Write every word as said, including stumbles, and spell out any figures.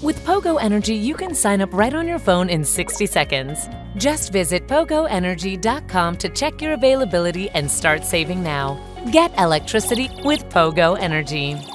With Pogo Energy, you can sign up right on your phone in sixty seconds. Just visit pogo energy dot com to check your availability and start saving now. Get electricity with Pogo Energy.